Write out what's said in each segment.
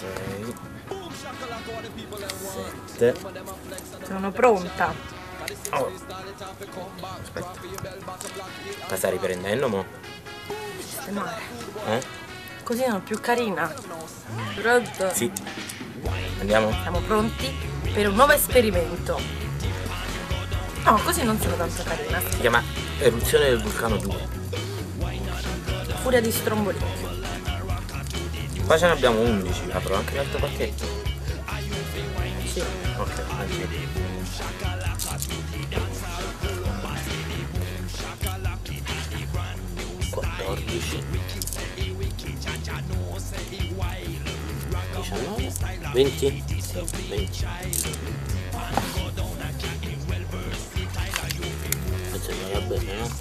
7. Sono pronta. Oh. Aspetta. La stai riprendendo, mo? Sistemare. Eh? Così sono più carina. Pronto? Sì. Andiamo? Siamo pronti per un nuovo esperimento. No, così non sono tanto carina. Si chiama Eruzione del vulcano 2. Furia di Strombolini. Qua ce ne abbiamo 11, apro anche l'altro pacchetto. Sì. Ok, anche. 14. 19. 20? Sì. 20. Questo va bene, no?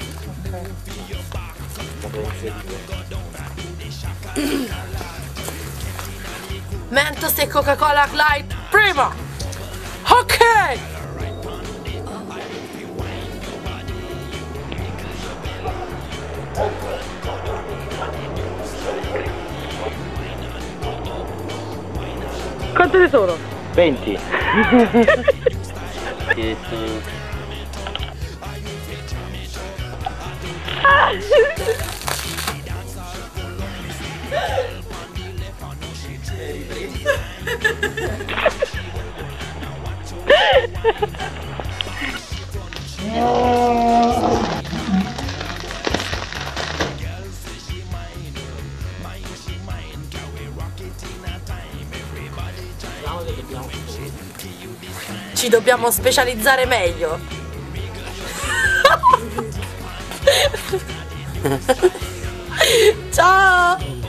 Mentos e Coca-Cola Light prima. Ok. Quante ne sono? 20. Ci dobbiamo specializzare meglio. Ciao!